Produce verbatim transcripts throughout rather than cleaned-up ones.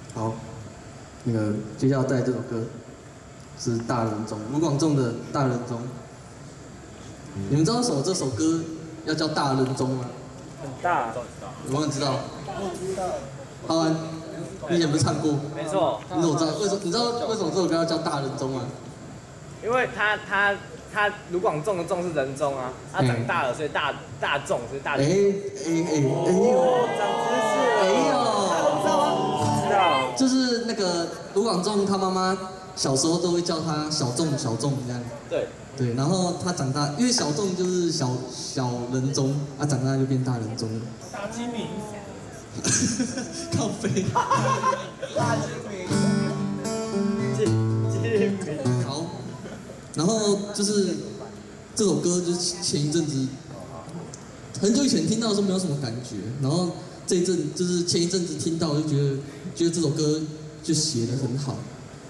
好，那个接下来带来这首歌是大人中，卢广仲的《大人中》。你们知道为什么这首歌要叫大人中吗？ 很大。 有没有人知道？ 我知道。 浩安，你以前不是唱过？ 没错。 你怎么知道？为什么？你知道为什么这首歌要叫大人中吗？ 因为他他他卢广仲的仲是人中啊，他长大了，所以大大众所以大。哎哎哎哎呦！ 长知识了。 哎呦！ 知道吗？知道。 就是那个卢广仲他妈妈小时候都会叫他小仲小仲这样。 对。 对，然后他长大，因为小仲就是小小人中，他、啊、长大就变大人中了。 大金明。 靠背。 大金明。 金金明。 好，然后就是这首歌，就是前一阵子很久以前听到的时候没有什么感觉，然后这一阵就是前一阵子听到就觉得觉得这首歌就写得很好。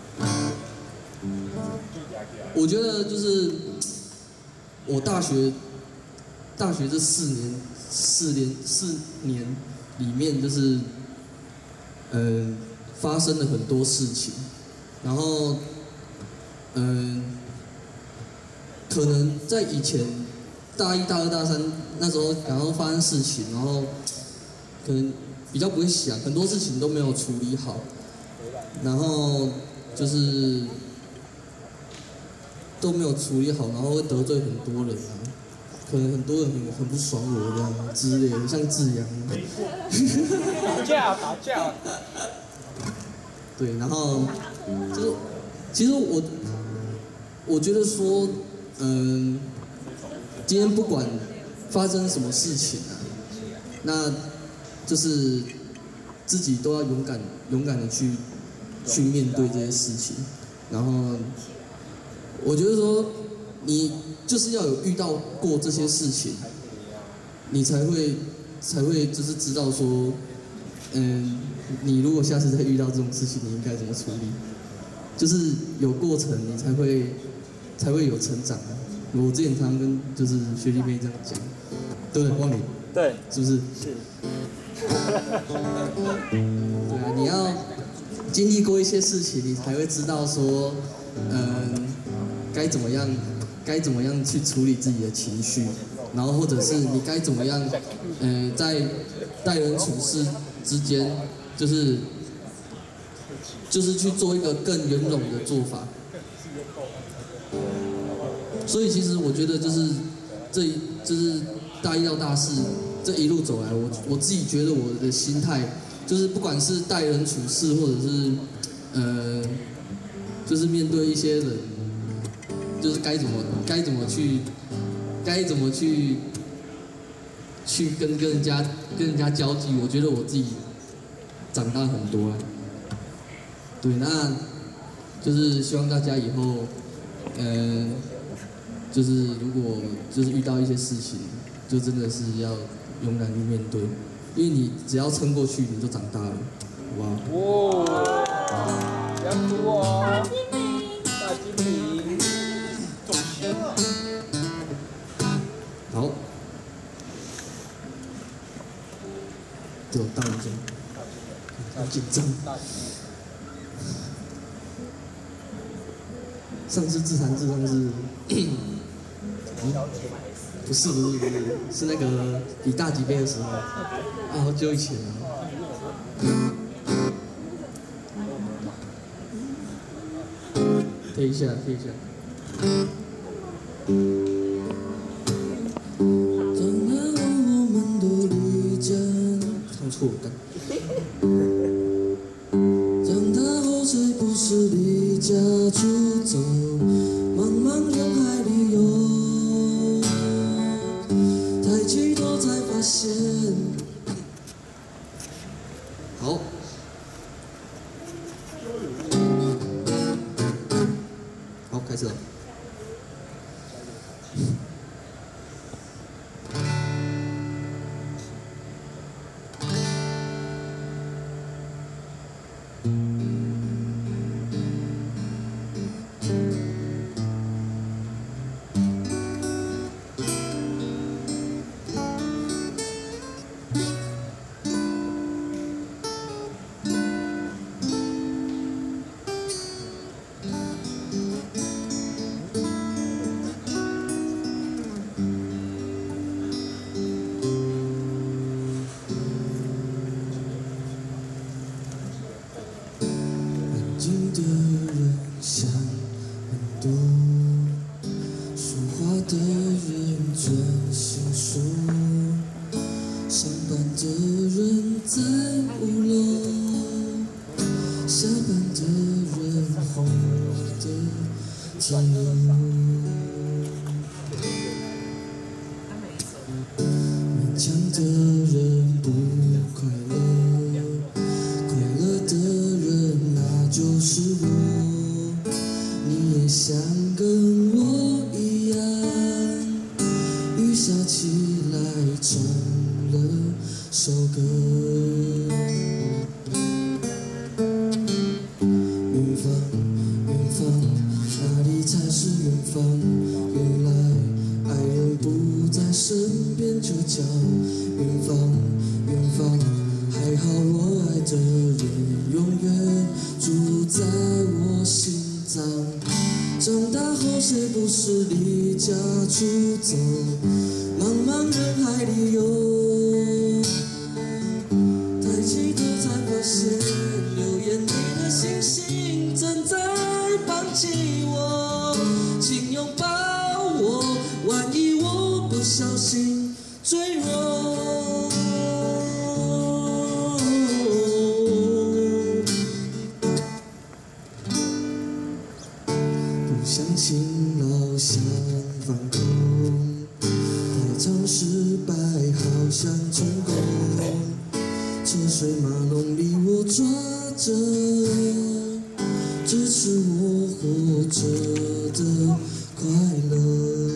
我觉得就是我大学大学这四年四年四年里面，就是嗯、呃、发生了很多事情，然后嗯、呃、可能在以前大一大二大三那时候，然后发生事情，然后可能比较不会想，很多事情都没有处理好，然后就是都没有处理好，然后会得罪很多人啊，可能很多人很很不爽我这样之类的，像志阳。 没错。打架打架。 对，然后就是其实我我觉得说，嗯、呃，今天不管发生什么事情啊，那就是自己都要勇敢勇敢的去去面对这些事情，然后。我觉得说，你就是要有遇到过这些事情，你才会才会就是知道说，嗯，你如果下次再遇到这种事情，你应该怎么处理？就是有过程，你才会才会有成长啊。我之前常常跟就是学弟妹这样讲，对不对，光林？ 对， 是不是？ 是。 对啊，你要经历过一些事情，你才会知道说，嗯。该怎么样？该怎么样去处理自己的情绪？然后或者是你该怎么样？呃，在待人处事之间，就是就是去做一个更圆融的做法。所以其实我觉得就是这就是大一到大四这一路走来，我我自己觉得我的心态就是不管是待人处事，或者是呃，就是面对一些人。就是该怎么该怎么去，该怎么去，去跟跟人家跟人家交际，我觉得我自己长大很多了。对，那就是希望大家以后，嗯、呃，就是如果就是遇到一些事情，就真的是要勇敢去面对，因为你只要撑过去，你就长大了，好不好？ 哇！不要哭哦。大金明。 好，这种大人中，好紧张。上次自弹自唱是，嗯，不是不是不是，是那个比大几杯的时候，啊，好久以前了。贴一下，贴一下。唱错了。长大后谁不是离家出走，茫茫人海里游，抬起头才发现。好。好，开始了。 听的人想很多，说话的人专心说，上班的人在五楼，下班的人活得自由。勉强的人不快乐，快乐的人那就是我。你也想跟我一样，雨下起来成了首歌。远方，远方，哪里才是远方？原来爱人不在身边就叫远方，远方。还好我爱的人永远住在我心脏。长大后谁不是离家出走，茫茫人海里游，抬起头才发现流眼泪的星星正在放弃我，请拥抱我，万一我不小心坠落。不想勤劳想放空，太常失败好想成功，车水马龙里我抓着支持我活着的快乐。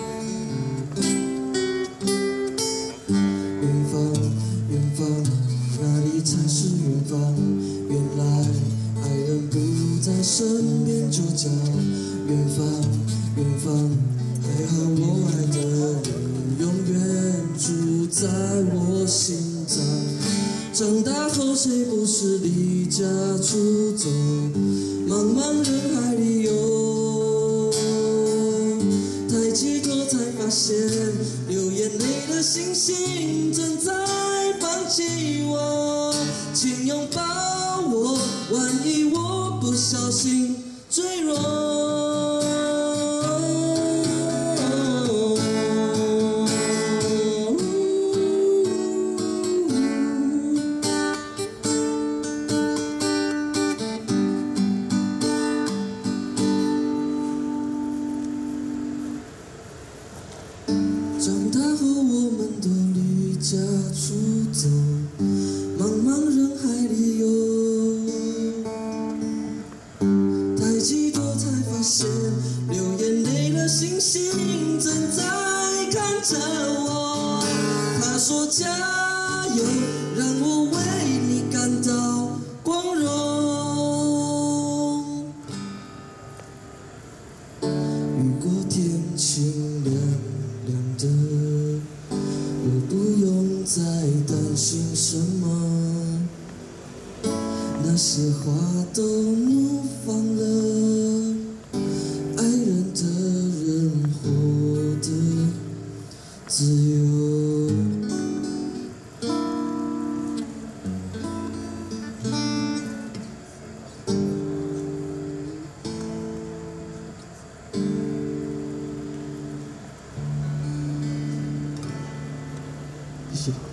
远方，远方，哪里才是远方？原来爱人不在身边就叫远方，远方。还好我爱的人永远住在我心脏。长大后谁不是离家出走，茫茫人海里游，抬起头才发现流眼泪的星星正在放弃我，请拥抱我，万一我不小心坠落。长大后我们都离家出走，茫茫人海里游，抬起头才发现流眼泪的星星正在看着我。他说加油，让我为你感到光荣。雨过天晴亮亮的，我不用再担心什么，那些花都怒放了，爱人的人活得自由。谢谢。